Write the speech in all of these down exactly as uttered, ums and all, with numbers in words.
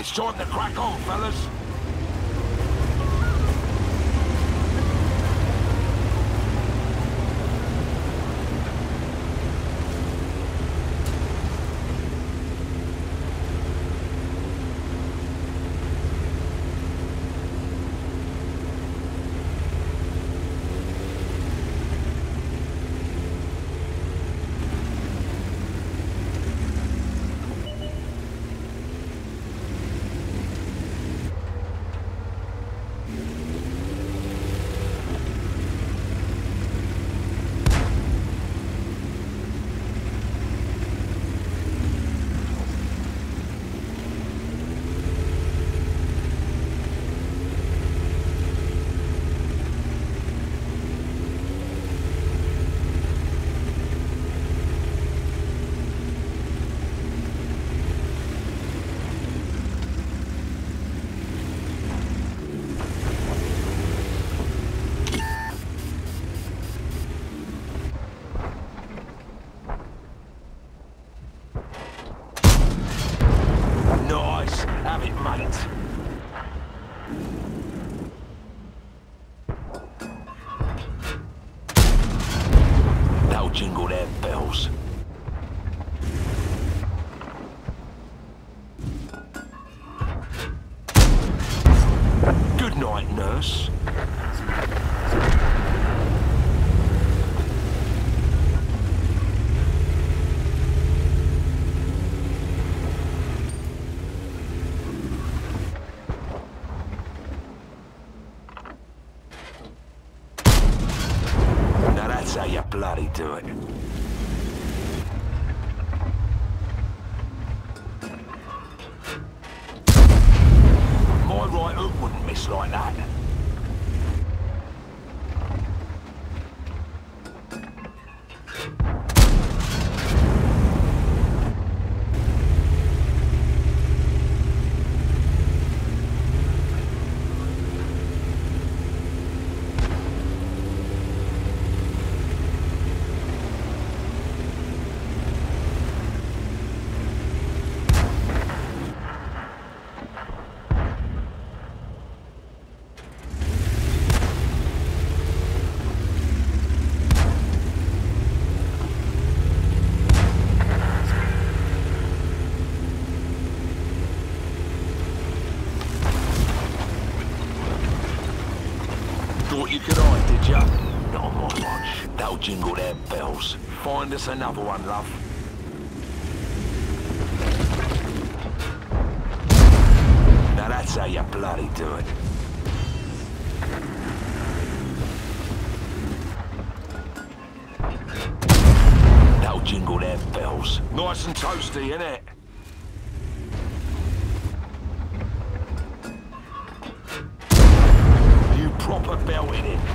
It's time to crack on, fellas. Jingle their bells. Good night, nurse. Now that's how you bloody do it. My right hook wouldn't miss like that. Thought you could hide, did ya? Not on my watch. That'll jingle their bells. Find us another one, love. Now that's how you bloody do it. That'll jingle their bells. Nice and toasty, innit? Proper belting it.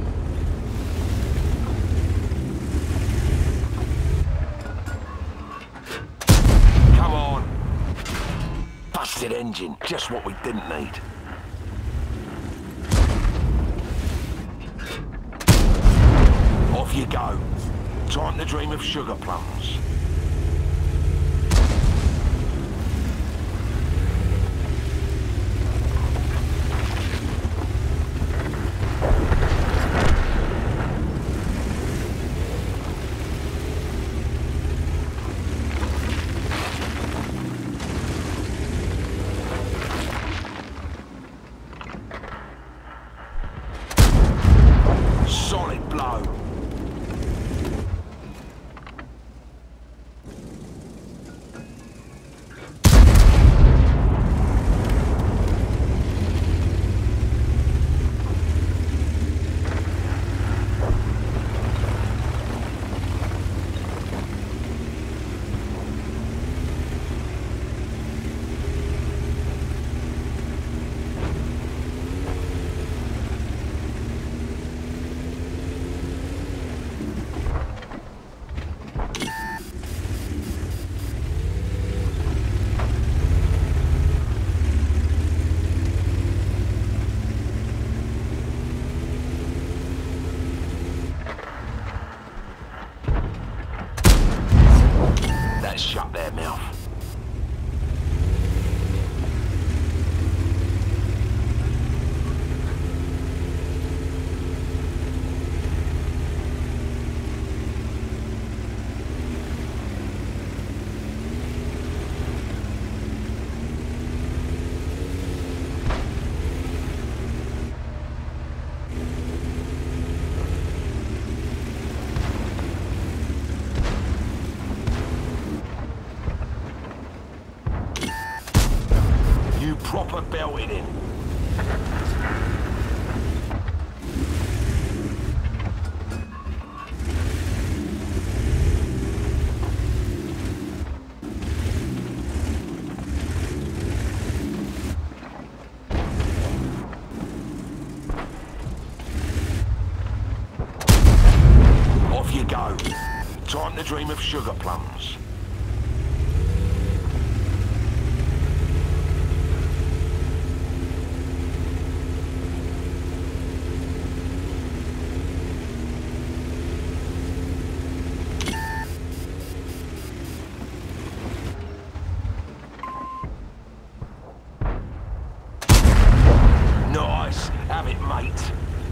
Come on. Busted engine, just what we didn't need. Off you go. Time to dream of sugar plums. Solid blow. Shut their mouth. proper belted in. Off you go. Time to dream of sugar plums. Nice. Have it, mate.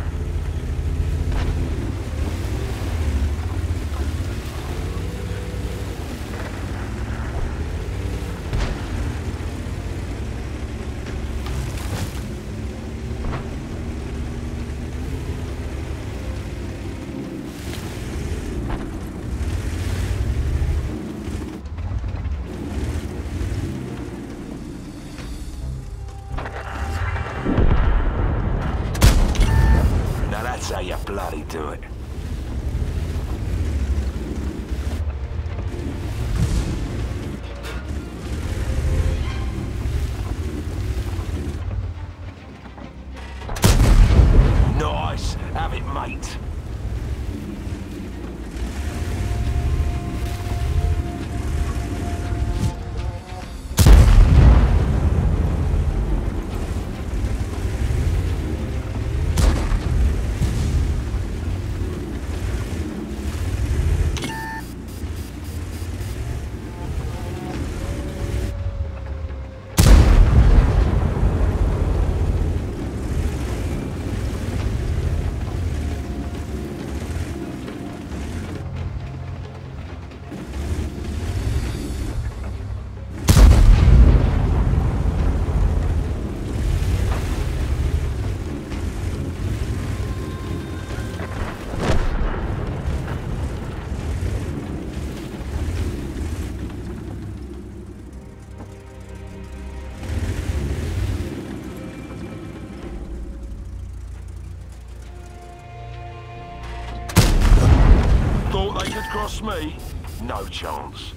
That's how you bloody do it. Nice. Have it, mate. Thought they could cross me? No chance.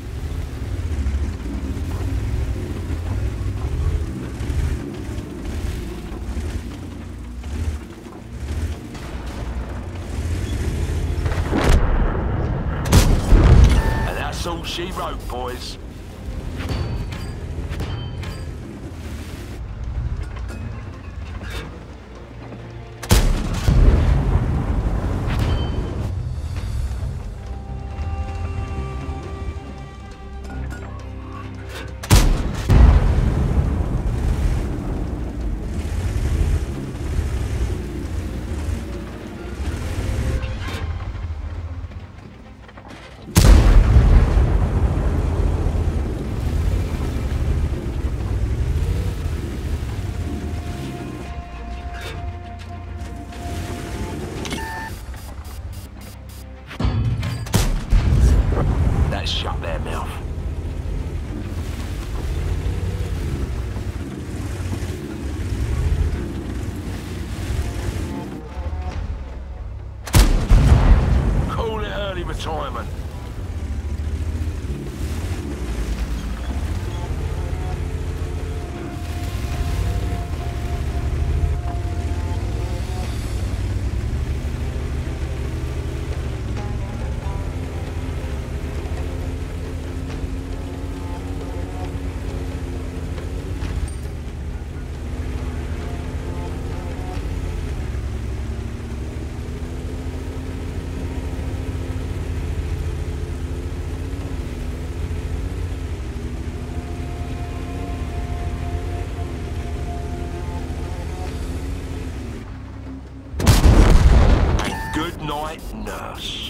And that's all she wrote, boys. Shut their mouth. Call it early retirement. Good night, nurse.